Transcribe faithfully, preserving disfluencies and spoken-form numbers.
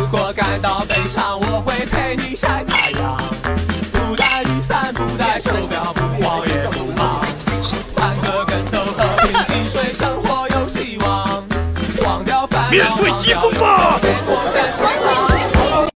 果感到悲伤，我会陪你晒太阳。不带雨伞，不带手表，不慌也不忙，翻个跟头，和平静水，生活有希望。忘掉烦恼， 面对疾风吧！ 别过战场。